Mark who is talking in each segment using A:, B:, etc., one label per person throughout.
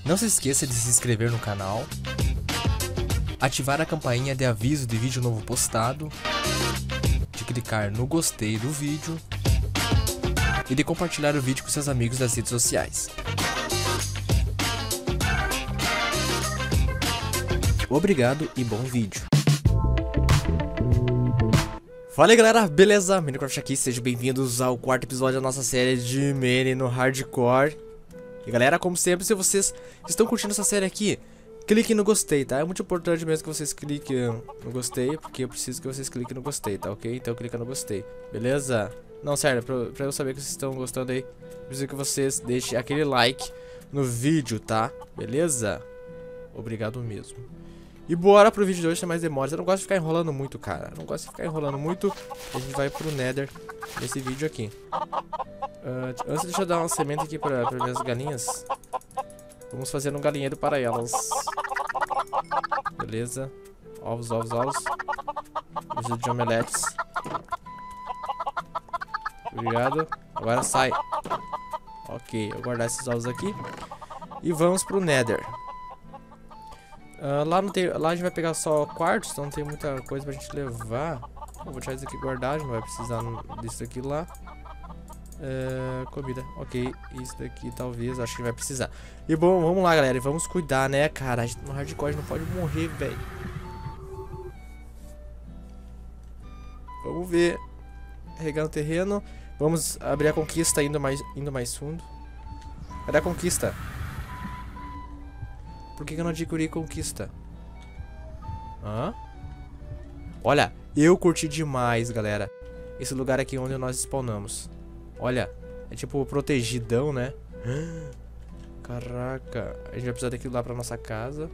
A: Não se esqueça de se inscrever no canal, ativar a campainha de aviso de vídeo novo postado, de clicar no gostei do vídeo e de compartilhar o vídeo com seus amigos das redes sociais. Obrigado e bom vídeo. Fala aí galera, beleza? Minecraft aqui, sejam bem-vindos ao quarto episódio da nossa série de Mini no Hardcore. E galera, como sempre, se vocês estão curtindo essa série aqui, clique no gostei, tá? É muito importante mesmo que vocês cliquem no gostei, porque eu preciso que vocês cliquem no gostei, tá ok? Então clica no gostei, beleza? Não, sério, pra eu saber que vocês estão gostando aí, preciso que vocês deixem aquele like no vídeo, tá? Beleza? Obrigado mesmo. E bora pro vídeo de hoje sem mais demoras. Eu não gosto de ficar enrolando muito, cara. Eu não gosto de ficar enrolando muito. A gente vai pro Nether nesse vídeo aqui. Antes, deixa eu dar uma semente aqui para minhas galinhas. Vamos fazer um galinheiro para elas. Beleza. Ovos, ovos, ovos. Preciso de omeletes. Obrigado. Agora sai. Ok, eu vou guardar esses ovos aqui. E vamos pro Nether. Lá a gente vai pegar só quartos, então não tem muita coisa pra gente levar. Vou deixar isso aqui guardado, não vai precisar disso aqui lá. Comida, ok, isso daqui talvez, acho que vai precisar. E bom, vamos lá galera, e vamos cuidar, né, cara, no hardcore a gente não pode morrer, velho. Vamos ver. Regando o terreno. Vamos abrir a conquista indo mais fundo. Cadê a conquista? Por que eu não adquiri conquista? Hã? Olha, eu curti demais, galera. Esse lugar aqui onde nós spawnamos. Olha, é tipo protegidão, né? Caraca. A gente vai precisar daquilo lá pra nossa casa.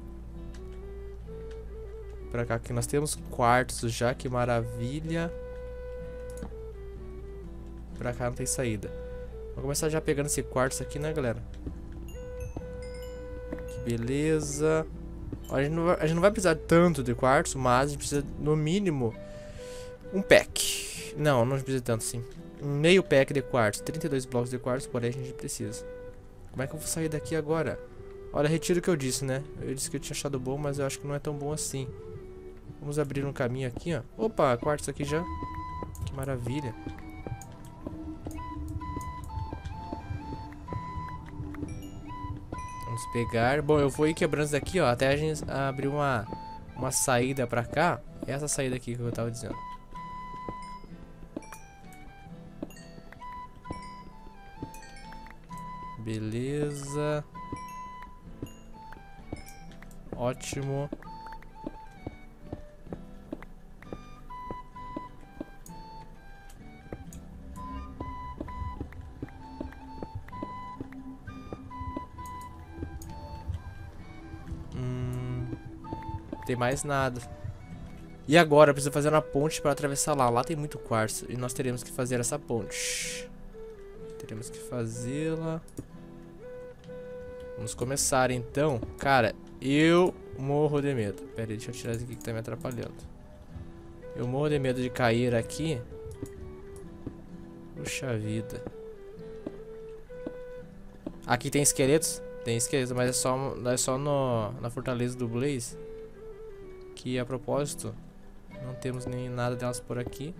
A: Pra cá aqui nós temos quartos já, que maravilha. Pra cá não tem saída. Vamos começar já pegando esse quartos aqui, né, galera? Beleza. A gente não vai precisar tanto de quartzo, mas a gente precisa no mínimo um pack. Não precisa tanto assim. Um meio pack de quartzo, 32 blocos de quartzo, porém a gente precisa. Como é que eu vou sair daqui agora? Olha, retiro o que eu disse, né? Eu disse que eu tinha achado bom, mas eu acho que não é tão bom assim. Vamos abrir um caminho aqui, ó. Opa, quartzo aqui já. Que maravilha. Vamos pegar. Bom, eu vou ir quebrando isso daqui, ó. Até a gente abrir uma saída pra cá. Essa saída aqui que eu tava dizendo. Beleza. Ótimo. Tem mais nada. E agora eu preciso fazer uma ponte para atravessar lá. Lá tem muito quartzo e nós teremos que fazer essa ponte. Teremos que fazê-la. Vamos começar então. Cara, eu morro de medo. Pera aí, deixa eu tirar isso aqui que tá me atrapalhando. Eu morro de medo de cair aqui. Puxa vida. Aqui tem esqueletos? Tem esqueletos, mas é só na fortaleza do Blaze. Que a propósito, não temos nem nada delas por aqui.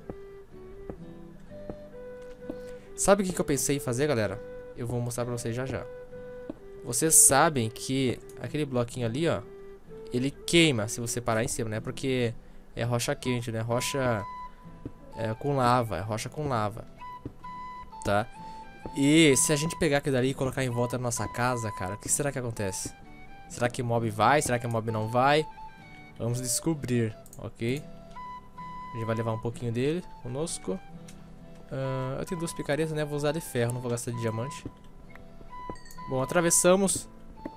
A: Sabe o que eu pensei em fazer, galera? Eu vou mostrar pra vocês já já. Vocês sabem que aquele bloquinho ali, ó, ele queima se você parar em cima, né? Porque é rocha quente, né? Rocha com lava, é rocha com lava, tá? E se a gente pegar aquilo dali e colocar em volta da nossa casa, cara, o que será que acontece? Será que mob vai? Será que mob não vai? Vamos descobrir, ok? A gente vai levar um pouquinho dele conosco. Eu tenho duas picaretas, né? Vou usar de ferro, não vou gastar de diamante. Bom, atravessamos.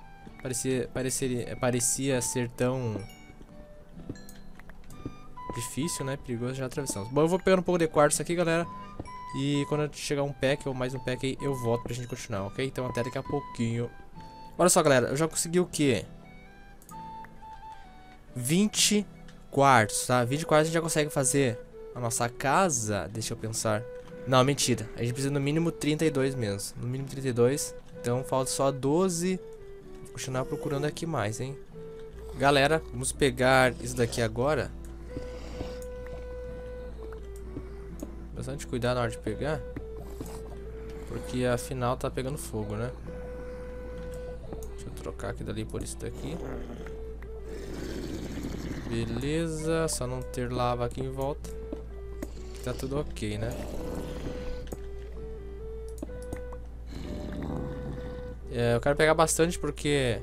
A: Parecia ser tão difícil, né? Perigoso, já atravessamos. Bom, eu vou pegar um pouco de quartzo aqui, galera. E quando chegar um pack ou mais um pack aí, eu volto pra gente continuar, ok? Então até daqui a pouquinho. Olha só, galera, eu já consegui o quê? 20 quartos, tá? 20 quartos a gente já consegue fazer a nossa casa. Deixa eu pensar. Não, mentira. A gente precisa no mínimo 32 mesmo. No mínimo 32. Então falta só 12 continuar procurando aqui mais, hein? Galera, vamos pegar isso daqui agora. Bastante cuidado na hora de pegar, porque afinal tá pegando fogo, né? Deixa eu trocar aqui dali por isso daqui. Beleza, só não ter lava aqui em volta. Tá tudo ok, né? Eu quero pegar bastante porque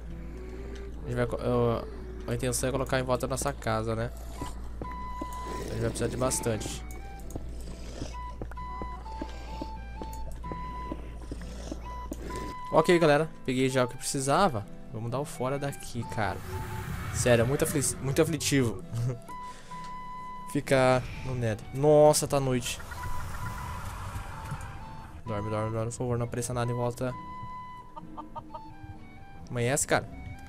A: a intenção é colocar em volta da nossa casa, né? Então a gente vai precisar de bastante. Ok, galera, peguei já o que precisava. Vamos dar o fora daqui, cara. Sério, é muito aflitivo ficar no Nether. Nossa, tá noite. Dorme, dorme, dorme, por favor, não apareça nada em volta. Amanhece, cara.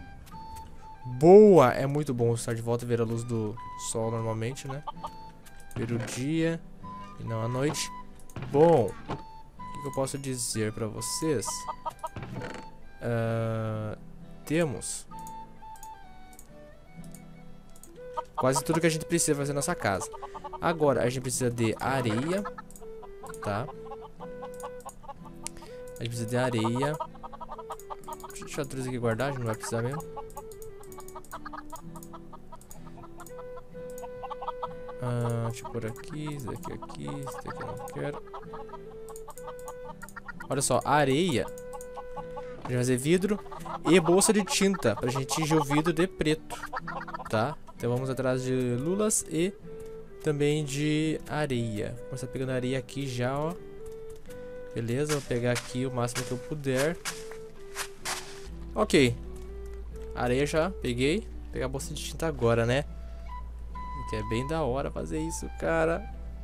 A: Boa! É muito bom estar de volta e ver a luz do sol normalmente, né? Ver o dia e não a noite. Bom, o que eu posso dizer pra vocês? Temos quase tudo que a gente precisa fazer na nossa casa. Agora, a gente precisa de areia, tá? A gente precisa de areia. Deixa eu deixar tudo aqui guardado, a gente não vai precisar mesmo. Deixa eu pôr aqui, isso daqui aqui, isso daqui eu não quero. Olha só, areia. A gente vai fazer vidro e bolsa de tinta pra gente tingir o vidro de preto, tá? Então vamos atrás de lulas e também de areia. Vou começar pegando areia aqui já, ó. Beleza, vou pegar aqui o máximo que eu puder. Ok. Areia já, peguei. Vou pegar a bolsa de tinta agora, né? Que é bem da hora fazer isso, cara.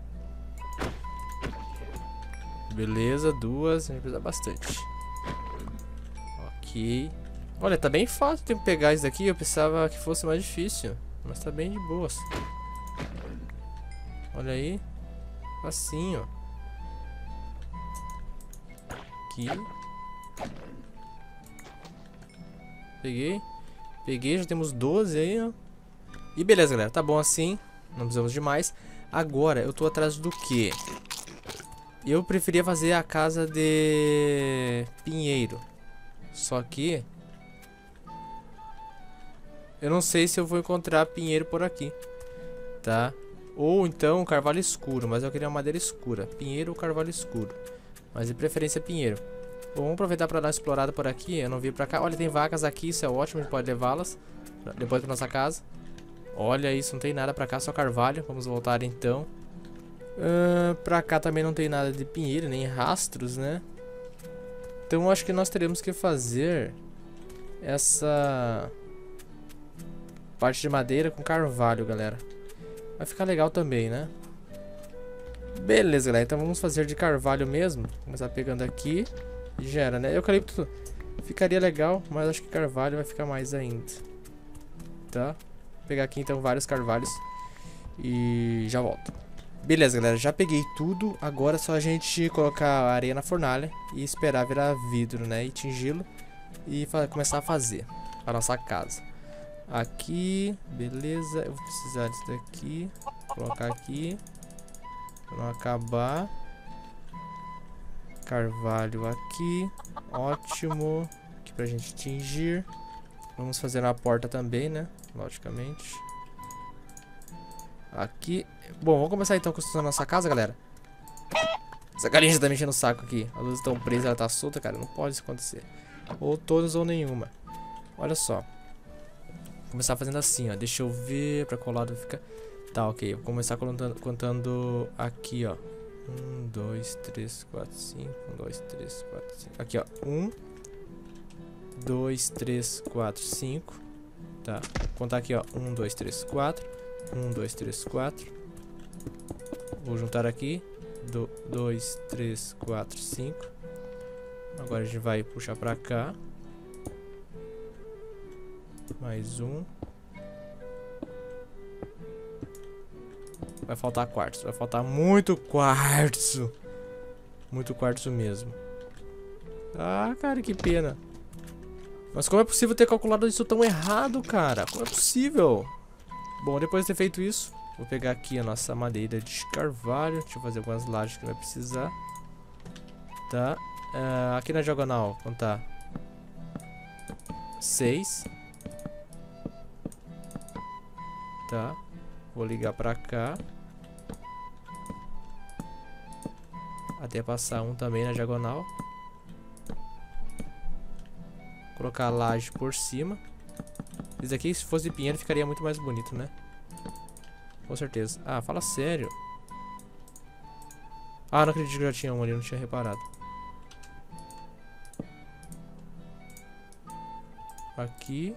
A: Beleza, duas. A gente precisa bastante. Ok. Olha, tá bem fácil de pegar isso daqui. Eu pensava que fosse mais difícil, mas tá bem de boas. Olha aí. Facinho. Aqui. Peguei. Peguei, já temos 12 aí, ó. E beleza, galera. Tá bom assim. Não precisamos de mais. Agora, eu tô atrás do quê? Eu preferia fazer a casa de pinheiro. Só que eu não sei se eu vou encontrar pinheiro por aqui, tá? Ou então carvalho escuro, mas eu queria uma madeira escura. Pinheiro ou carvalho escuro, mas de preferência pinheiro. Bom, vamos aproveitar para dar uma explorada por aqui. Eu não vi pra cá. Olha, tem vacas aqui, isso é ótimo. A gente pode levá-las depois pra nossa casa. Olha isso, não tem nada pra cá, só carvalho. Vamos voltar então. Pra cá também não tem nada de pinheiro, nem rastros, né? Então eu acho que nós teremos que fazer essa parte de madeira com carvalho, galera. Vai ficar legal também, né? Beleza, galera. Então vamos fazer de carvalho mesmo. Começar pegando aqui. E já era, né? Eucalipto ficaria legal, mas acho que carvalho vai ficar mais ainda. Tá? Vou pegar aqui então vários carvalhos. E já volto. Beleza, galera. Já peguei tudo. Agora é só a gente colocar a areia na fornalha e esperar virar vidro, né? E tingi-lo. E começar a fazer a nossa casa. Aqui, beleza. Eu vou precisar disso daqui. Vou colocar aqui. Pra não acabar. Carvalho aqui. Ótimo. Aqui pra gente tingir. Vamos fazer uma porta também, né? Logicamente. Aqui. Bom, vamos começar então construindo a nossa casa, galera. Essa galinha já tá mexendo o saco aqui. As luzes estão presas, ela tá solta, cara. Não pode isso acontecer. Ou todas ou nenhuma. Olha só. Vou começar fazendo assim, ó. Deixa eu ver pra qual lado fica. Tá, ok. Vou começar contando aqui, ó. 1, 2, 3, 4, 5. 1, 2, 3, 4, 5. Aqui, ó. 1, 2, 3, 4, 5. Tá. Vou contar aqui, ó. 1, 2, 3, 4. 1, 2, 3, 4. Vou juntar aqui. 2, 3, 4, 5. Agora a gente vai puxar pra cá. Mais um. Vai faltar quartzo. Vai faltar muito quartzo. Muito quartzo mesmo. Ah, cara, que pena. Mas como é possível ter calculado isso tão errado, cara? Como é possível? Bom, depois de ter feito isso, vou pegar aqui a nossa madeira de carvalho. Deixa eu fazer algumas lajes que vai precisar. Tá. Aqui na diagonal, quanto tá? 6. Tá. Vou ligar pra cá. Até passar um também na diagonal. Colocar a laje por cima. Isso aqui, se fosse de pinheiro, ficaria muito mais bonito, né? Com certeza. Ah, fala sério. Ah, não acredito que já tinha um ali, não tinha reparado. Aqui.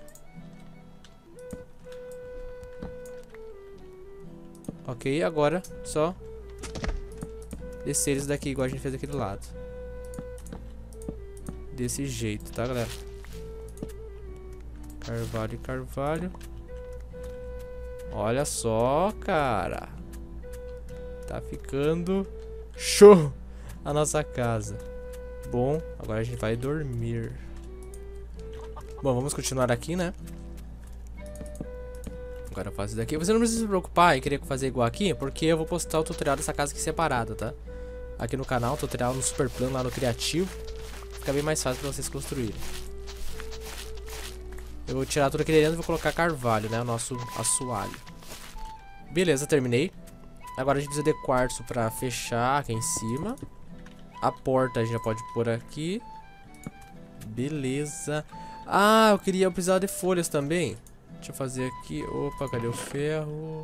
A: Ok, agora só descer eles daqui, igual a gente fez aqui do lado. Desse jeito, tá, galera? Carvalho e carvalho. Olha só, cara. Tá ficando show a nossa casa. Bom, agora a gente vai dormir. Bom, vamos continuar aqui, né? Agora eu faço isso daqui. Você não precisa se preocupar em querer fazer igual aqui, porque eu vou postar o tutorial dessa casa aqui separado, tá? Aqui no canal, tutorial no super plano, lá no criativo. Fica bem mais fácil pra vocês construírem. Eu vou tirar tudo aqui dentro e vou colocar carvalho, né? O nosso assoalho. Beleza, terminei. Agora a gente precisa de quartzo pra fechar aqui em cima. A porta a gente já pode pôr aqui. Beleza. Ah, eu precisava de folhas também. Deixa eu fazer aqui. Opa, cadê o ferro?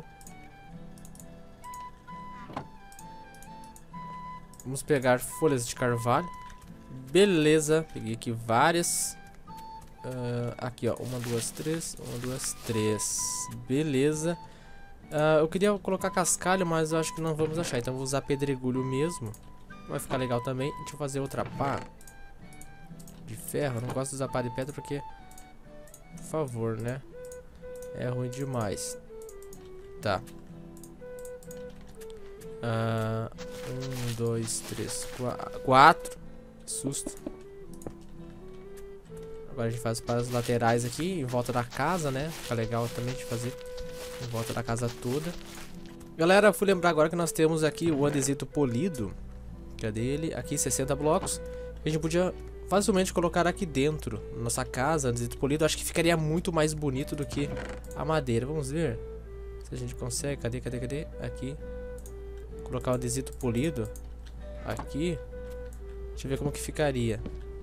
A: Vamos pegar folhas de carvalho. Beleza. Peguei aqui várias. Aqui, ó. 1, 2, 3. 1, 2, 3. Beleza. Eu queria colocar cascalho, mas eu acho que não vamos achar. Então eu vou usar pedregulho mesmo. Vai ficar legal também. Deixa eu fazer outra pá de ferro. Eu não gosto de usar pá de pedra porque... Por favor, né? É ruim demais. Tá. 1, 2, 3, 4. Susto. Agora a gente faz para as laterais aqui, em volta da casa, né? Fica legal também de fazer em volta da casa toda. Galera, fui lembrar agora que nós temos aqui o andesito polido. Cadê ele? Aqui 60 blocos. A gente podia facilmente colocar aqui dentro, na nossa casa, andesito polido. Acho que ficaria muito mais bonito do que a madeira. Vamos ver se a gente consegue. Cadê? Aqui. Colocar o andesito polido aqui. Deixa eu ver como que ficaria.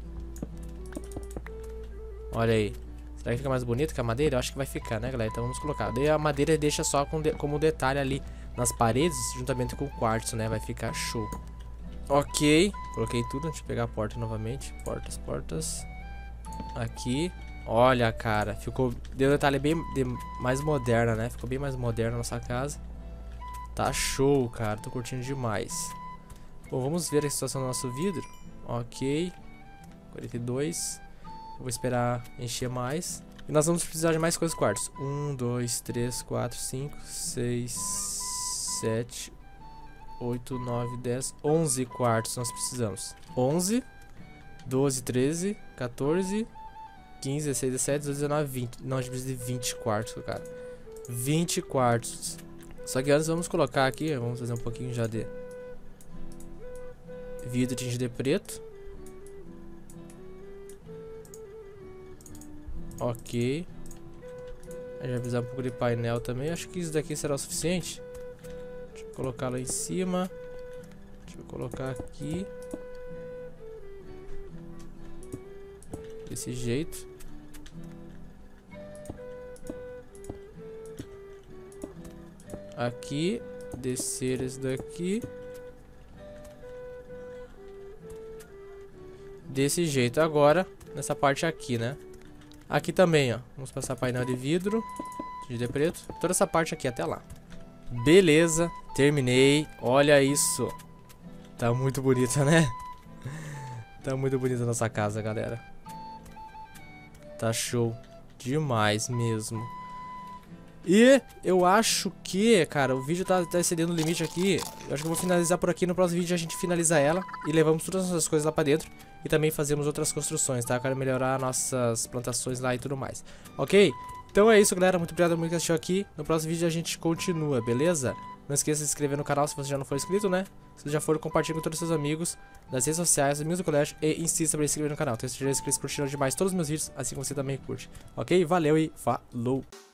A: Olha aí. Será que fica mais bonito que a madeira? Eu acho que vai ficar, né, galera? Então vamos colocar. Daí a madeira deixa só como detalhe ali nas paredes, juntamente com o quartzo, né? Vai ficar show. Ok. Coloquei tudo. Deixa eu pegar a porta novamente. Portas. Aqui. Olha, cara. Deu um detalhe bem mais moderna, né? Ficou bem mais moderna a nossa casa. Tá show, cara. Tô curtindo demais. Bom, vamos ver a situação do nosso vidro. Ok. 42. Vou esperar encher mais. E nós vamos precisar de mais coisas quartos. 1, 2, 3, 4, 5, 6, 7, 8, 9, 10, 11 quartos nós precisamos. 11, 12, 13, 14, 15, 16, 17, 18, 19, 20. Não, a gente precisa de 20 quartos, cara. 20 quartos. Só que antes vamos colocar aqui, vamos fazer um pouquinho já de vidro tinge de preto. Ok. A gente vai precisar um pouco de painel também. Acho que isso daqui será o suficiente. Deixa eu colocar lá em cima. Deixa eu colocar aqui. Desse jeito. Aqui. Descer esse daqui. Desse jeito. Agora, nessa parte aqui, né? Aqui também, ó. Vamos passar painel de vidro. De preto. Toda essa parte aqui até lá. Beleza. Terminei. Olha isso. Tá muito bonita, né? Tá muito bonita a nossa casa, galera. Tá show. Demais mesmo. E eu acho que, cara, o vídeo tá excedendo o limite aqui. Eu acho que eu vou finalizar por aqui. No próximo vídeo a gente finaliza ela e levamos todas as coisas lá pra dentro. e também fazemos outras construções, tá? Eu quero melhorar nossas plantações lá e tudo mais, ok? Então é isso, galera, muito obrigado por que assistiu aqui. No próximo vídeo a gente continua, beleza? Não esqueça de se inscrever no canal se você já não for inscrito, né? Se já for, compartilhe com todos os seus amigos nas redes sociais, amigos do colégio, e insista para se inscrever no canal. Tenho certeza que eles curtiram demais todos os meus vídeos, assim como você também curte. Ok? Valeu e falou!